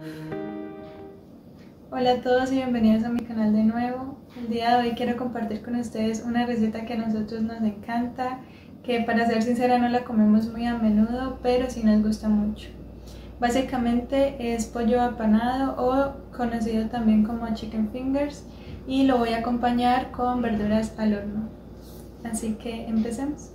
Hola a todos y bienvenidos a mi canal de nuevo. El día de hoy quiero compartir con ustedes una receta que a nosotros nos encanta, que para ser sincera no la comemos muy a menudo, pero sí nos gusta mucho. Básicamente es pollo apanado o conocido también como chicken fingers y lo voy a acompañar con verduras al horno. Así que empecemos.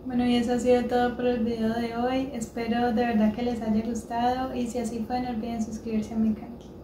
Bueno, y eso ha sido todo por el video de hoy. Espero de verdad que les haya gustado y si así fue no olviden suscribirse a mi canal.